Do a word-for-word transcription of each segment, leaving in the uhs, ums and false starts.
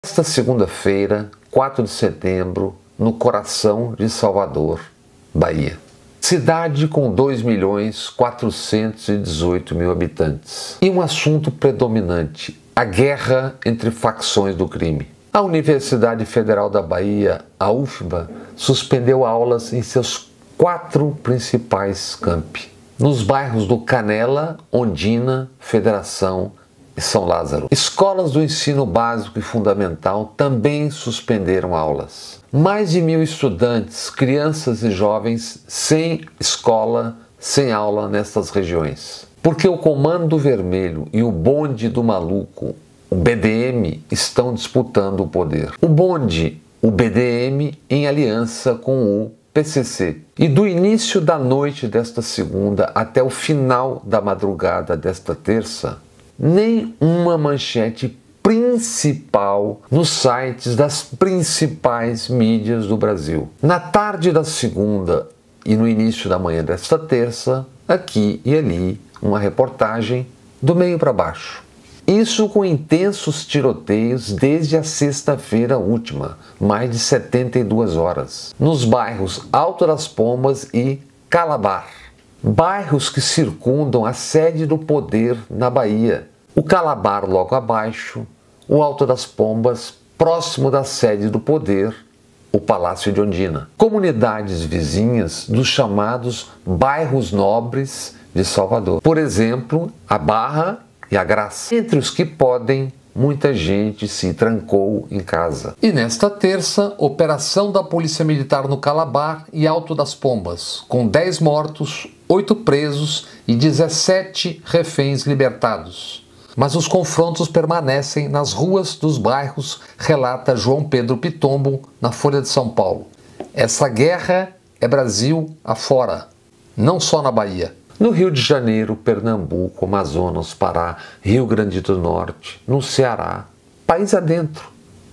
Esta segunda-feira, quatro de setembro, no coração de Salvador, Bahia. Cidade com dois milhões quatrocentos e dezoito mil habitantes. E um assunto predominante, a guerra entre facções do crime. A Universidade Federal da Bahia, a U F B A, suspendeu aulas em seus quatro principais campi. Nos bairros do Canela, Ondina, Federação e São Lázaro. Escolas do ensino básico e fundamental também suspenderam aulas. Mais de mil estudantes, crianças e jovens sem escola, sem aula nestas regiões. Porque o Comando Vermelho e o Bonde do Maluco, o B D M, estão disputando o poder. O Bonde, o B D M, em aliança com o P C C. E do início da noite desta segunda até o final da madrugada desta terça, nem uma manchete principal nos sites das principais mídias do Brasil. Na tarde da segunda e no início da manhã desta terça, aqui e ali, uma reportagem do meio para baixo. Isso com intensos tiroteios desde a sexta-feira última, mais de setenta e duas horas, nos bairros Alto das Pombas e Calabar, bairros que circundam a sede do poder na Bahia. O Calabar logo abaixo, o Alto das Pombas próximo da sede do poder, o Palácio de Ondina. Comunidades vizinhas dos chamados bairros nobres de Salvador. Por exemplo, a Barra e a Graça. Entre os que podem, muita gente se trancou em casa. E nesta terça, operação da Polícia Militar no Calabar e Alto das Pombas, com dez mortos, oito presos e dezessete reféns libertados. Mas os confrontos permanecem nas ruas dos bairros, relata João Pedro Pitombo, na Folha de São Paulo. Essa guerra é Brasil afora, não só na Bahia. No Rio de Janeiro, Pernambuco, Amazonas, Pará, Rio Grande do Norte, no Ceará, país adentro.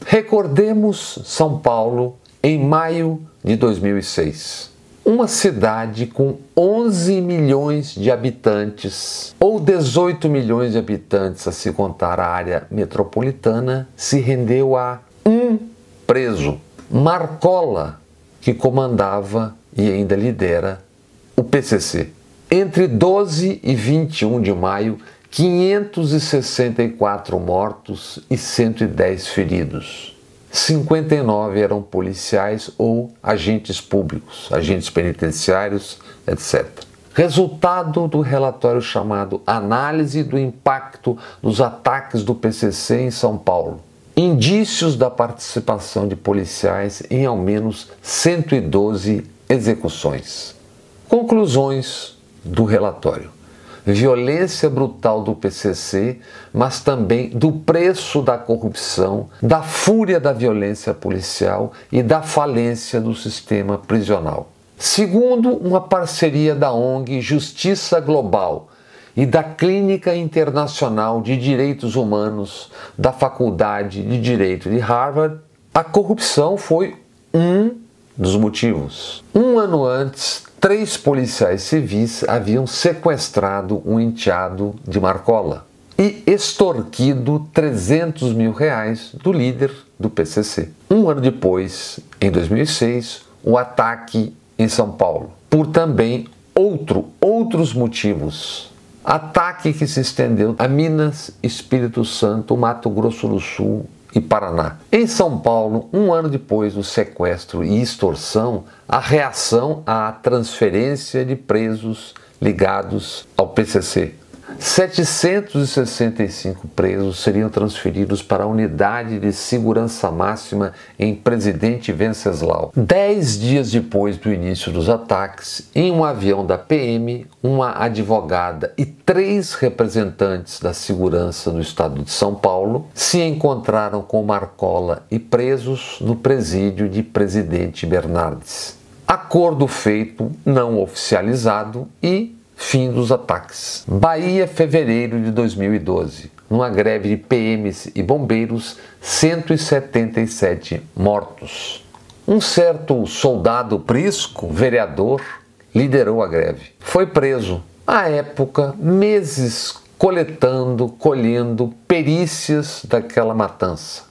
Recordemos São Paulo em maio de dois mil e seis. Uma cidade com onze milhões de habitantes, ou dezoito milhões de habitantes, a se contar a área metropolitana, se rendeu a um preso, Marcola, que comandava e ainda lidera o P C C. Entre doze e vinte e um de maio, quinhentos e sessenta e quatro mortos e cento e dez feridos. cinquenta e nove eram policiais ou agentes públicos, agentes penitenciários, etcétera. Resultado do relatório chamado Análise do Impacto dos Ataques do P C C em São Paulo. Indícios da participação de policiais em ao menos cento e doze execuções. Conclusões do relatório. Violência brutal do P C C, mas também do preço da corrupção, da fúria da violência policial e da falência do sistema prisional. Segundo uma parceria da O N G Justiça Global e da Clínica Internacional de Direitos Humanos da Faculdade de Direito de Harvard, a corrupção foi um dos motivos. Um ano antes, três policiais civis haviam sequestrado um enteado de Marcola e extorquido trezentos mil reais do líder do P C C. Um ano depois, em dois mil e seis, o ataque em São Paulo, por também outro, outros motivos. Ataque que se estendeu a Minas, Espírito Santo, Mato Grosso do Sul e Paraná. Em São Paulo, um ano depois do sequestro e extorsão, a reação à transferência de presos ligados ao P C C. setecentos e sessenta e cinco presos seriam transferidos para a Unidade de Segurança Máxima em Presidente Venceslau. Dez dias depois do início dos ataques, em um avião da P M, uma advogada e três representantes da segurança do estado de São Paulo se encontraram com Marcola e presos no presídio de Presidente Bernardes. Acordo feito, não oficializado e fim dos ataques. Bahia, fevereiro de dois mil e doze. Numa greve de P Ms e bombeiros, cento e setenta e sete mortos. Um certo soldado Prisco, vereador, liderou a greve. Foi preso. À época, meses coletando, colhendo perícias daquela matança.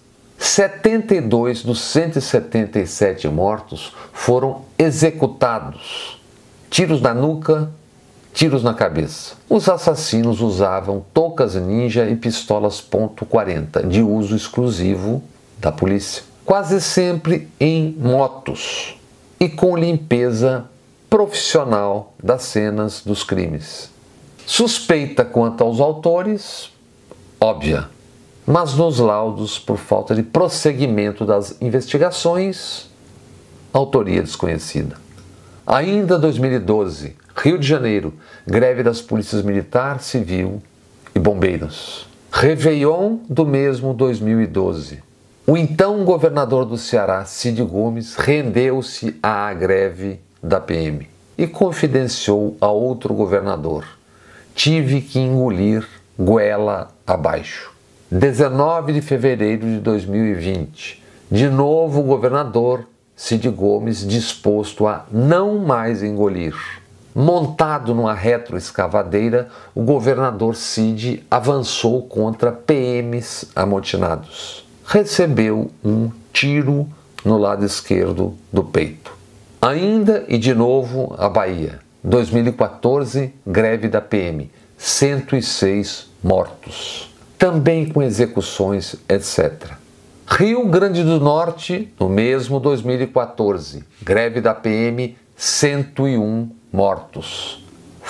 setenta e dois dos cento e setenta e sete mortos foram executados. Tiros na nuca, tiros na cabeça. Os assassinos usavam toucas ninja e pistolas ponto quarenta, de uso exclusivo da polícia. Quase sempre em motos e com limpeza profissional das cenas dos crimes. Suspeita quanto aos autores, óbvia, mas nos laudos, por falta de prosseguimento das investigações, autoria desconhecida. Ainda dois mil e doze, Rio de Janeiro, greve das polícias militar, civil e bombeiros. Réveillon do mesmo dois mil e doze. O então governador do Ceará, Cid Gomes, rendeu-se à greve da P M e confidenciou a outro governador: tive que engolir goela abaixo. dezenove de fevereiro de dois mil e vinte, de novo o governador Cid Gomes disposto a não mais engolir. Montado numa retroescavadeira, o governador Cid avançou contra P Ms amotinados. Recebeu um tiro no lado esquerdo do peito. Ainda e de novo a Bahia. dois mil e quatorze, greve da P M. cento e seis mortos. Também com execuções, etcétera. Rio Grande do Norte, no mesmo dois mil e quatorze, greve da P M, cento e um mortos.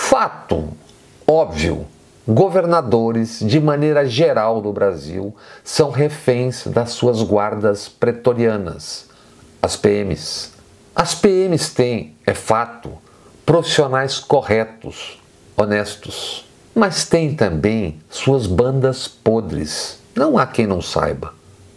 Fato óbvio. Governadores, de maneira geral do Brasil, são reféns das suas guardas pretorianas, as P Ms. As P Ms têm, é fato, profissionais corretos, honestos, mas têm também suas bandas podres, não há quem não saiba.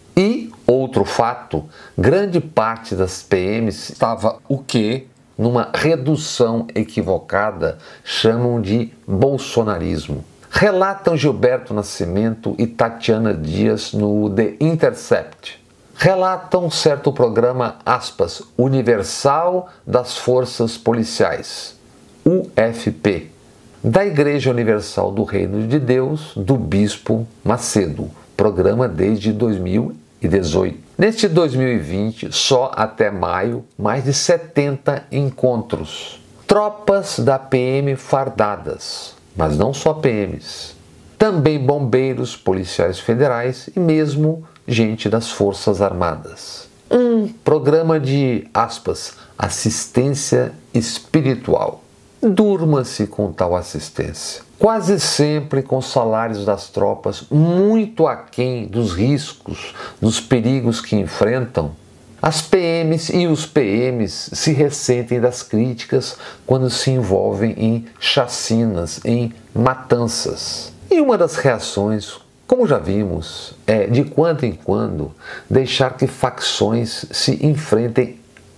E, outro fato, grande parte das P Ms estava o que, numa redução equivocada, chamam de bolsonarismo. Relatam Gilberto Nascimento e Tatiana Dias no The Intercept. Relatam certo programa, aspas, Universal das Forças Policiais, U F P, da Igreja Universal do Reino de Deus, do Bispo Macedo, programa desde dois mil e dezoito. Neste dois mil e vinte, só até maio, mais de setenta encontros. Tropas da P M fardadas, mas não só P Ms. Também bombeiros, policiais federais e mesmo gente das Forças Armadas. Um programa de, aspas, assistência espiritual. Durma-se com tal assistência. Quase sempre com salários das tropas muito aquém dos riscos, dos perigos que enfrentam, as P Ms e os P Ms se ressentem das críticas quando se envolvem em chacinas, em matanças. E uma das reações, como já vimos, é, de quando em quando, deixar que facções se enfrentem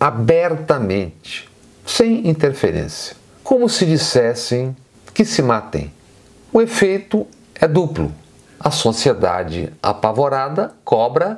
abertamente, sem interferência, como se dissessem que se matem. O efeito é duplo. A sociedade apavorada cobra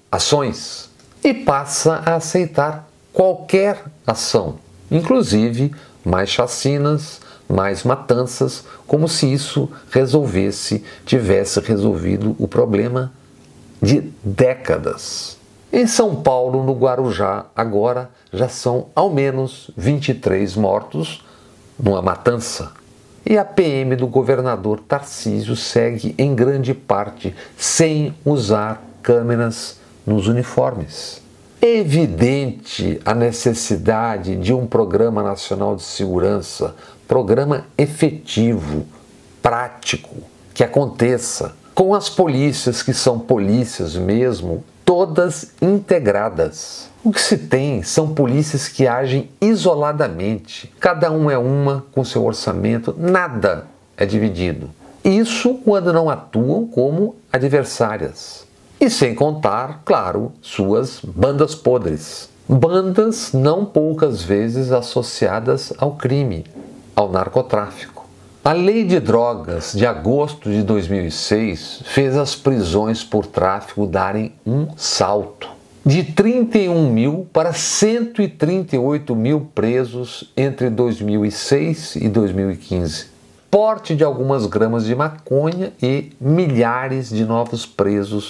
ações e passa a aceitar qualquer ação, inclusive mais chacinas, mais matanças, como se isso resolvesse, tivesse resolvido o problema de décadas. Em São Paulo, no Guarujá, agora já são ao menos vinte e três mortos numa matança. E a P M do governador Tarcísio segue em grande parte sem usar câmeras nos uniformes. É evidente a necessidade de um Programa Nacional de Segurança, programa efetivo, prático, que aconteça, com as polícias, que são polícias mesmo, todas integradas. O que se tem são polícias que agem isoladamente, cada um é uma com seu orçamento, nada é dividido. Isso quando não atuam como adversárias. E sem contar, claro, suas bandas podres. Bandas não poucas vezes associadas ao crime, ao narcotráfico. A Lei de Drogas de agosto de dois mil e seis fez as prisões por tráfico darem um salto. De trinta e um mil para cento e trinta e oito mil presos entre dois mil e seis e dois mil e quinze. Porte de algumas gramas de maconha e milhares de novos presos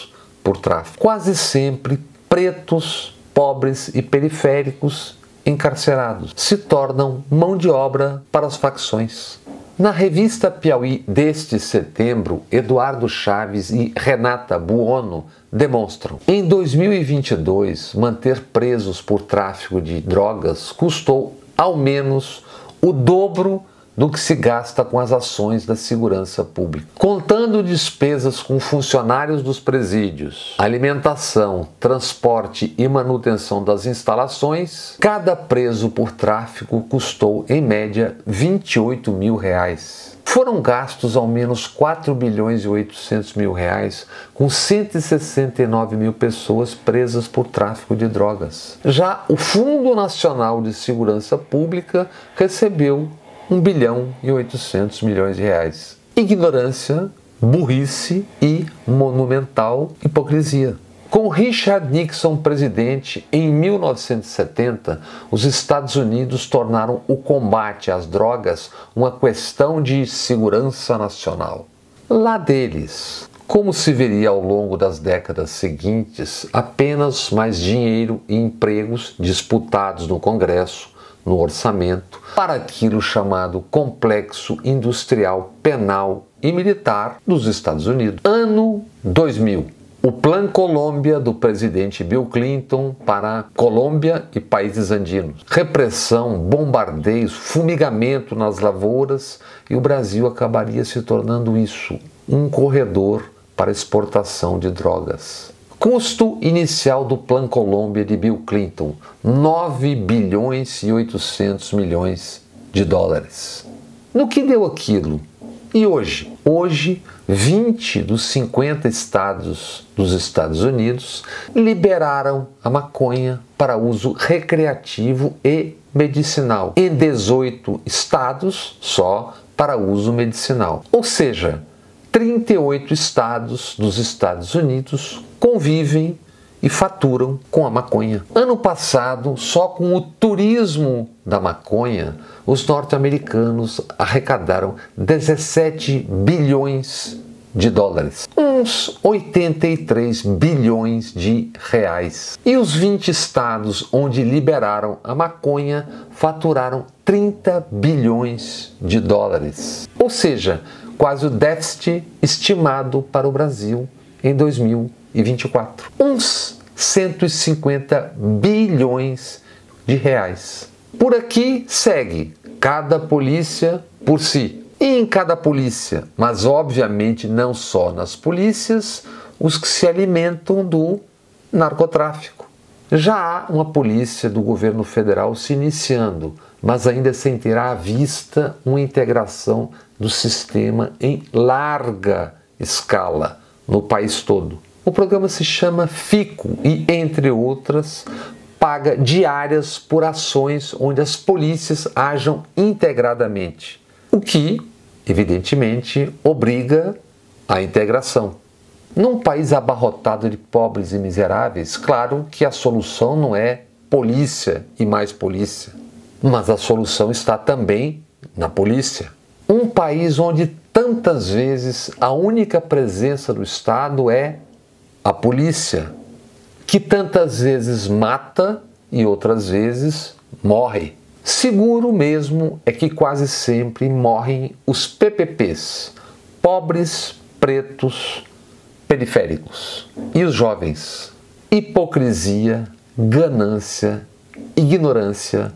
por tráfico. Quase sempre pretos, pobres e periféricos encarcerados se tornam mão de obra para as facções. Na revista Piauí deste setembro, Eduardo Chaves e Renata Buono demonstram: em dois mil e vinte e dois, manter presos por tráfico de drogas custou ao menos o dobro do que se gasta com as ações da segurança pública. Contando despesas com funcionários dos presídios, alimentação, transporte e manutenção das instalações, cada preso por tráfico custou, em média, vinte e oito mil reais. Foram gastos ao menos quatro bilhões e oitocentos mil reais com cento e sessenta e nove mil pessoas presas por tráfico de drogas. Já o Fundo Nacional de Segurança Pública recebeu um bilhão e oitocentos milhões de reais. Ignorância, burrice e monumental hipocrisia. Com Richard Nixon presidente, em mil novecentos e setenta, os Estados Unidos tornaram o combate às drogas uma questão de segurança nacional. Lá deles, como se veria ao longo das décadas seguintes, apenas mais dinheiro e empregos disputados no Congresso, no orçamento, para aquilo chamado complexo industrial, penal e militar dos Estados Unidos. Ano dois mil. O Plano Colômbia do presidente Bill Clinton para Colômbia e países andinos. Repressão, bombardeios, fumigamento nas lavouras, e o Brasil acabaria se tornando isso, um corredor para exportação de drogas. Custo inicial do Plano Colômbia de Bill Clinton, nove bilhões e oitocentos milhões de dólares. No que deu aquilo? E hoje? Hoje, vinte dos cinquenta estados dos Estados Unidos liberaram a maconha para uso recreativo e medicinal. Em dezoito estados, só para uso medicinal. Ou seja, trinta e oito estados dos Estados Unidos convivem e faturam com a maconha. Ano passado, só com o turismo da maconha, os norte-americanos arrecadaram dezessete bilhões de dólares, uns oitenta e três bilhões de reais. E os vinte estados onde liberaram a maconha faturaram trinta bilhões de dólares. Ou seja, quase o déficit estimado para o Brasil em dois mil e vinte e quatro. Uns cento e cinquenta bilhões de reais. Por aqui segue cada polícia por si. E em cada polícia, mas obviamente não só nas polícias, os que se alimentam do narcotráfico. Já há uma polícia do governo federal se iniciando, mas ainda sem ter à vista uma integração do sistema em larga escala no país todo. O programa se chama FICO e, entre outras, paga diárias por ações onde as polícias ajam integradamente, o que, evidentemente, obriga à integração. Num país abarrotado de pobres e miseráveis, claro que a solução não é polícia e mais polícia, mas a solução está também na polícia. Um país onde tantas vezes a única presença do Estado é a polícia, que tantas vezes mata e outras vezes morre. Seguro mesmo é que quase sempre morrem os P P Ps, pobres, pretos, periféricos. E os jovens? Hipocrisia, ganância, ignorância,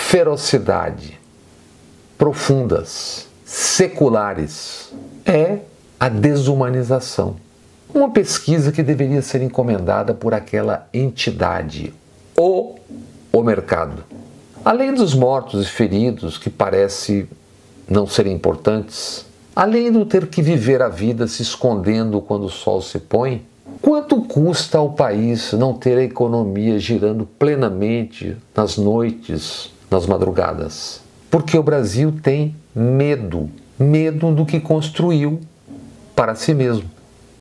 ferocidade, profundas, seculares. É a desumanização. Uma pesquisa que deveria ser encomendada por aquela entidade, ou o mercado. Além dos mortos e feridos, que parece não serem importantes, além do ter que viver a vida se escondendo quando o sol se põe, quanto custa ao país não ter a economia girando plenamente nas noites, nas madrugadas? Porque o Brasil tem medo, medo do que construiu para si mesmo.